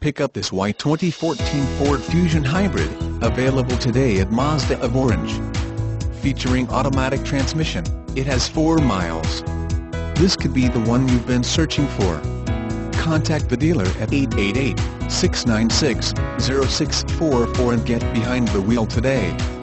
Pick up this white 2014 Ford Fusion Hybrid, available today at Mazda of Orange. Featuring automatic transmission, it has 4 miles. This could be the one you've been searching for. Contact the dealer at 888-696-0644 and get behind the wheel today.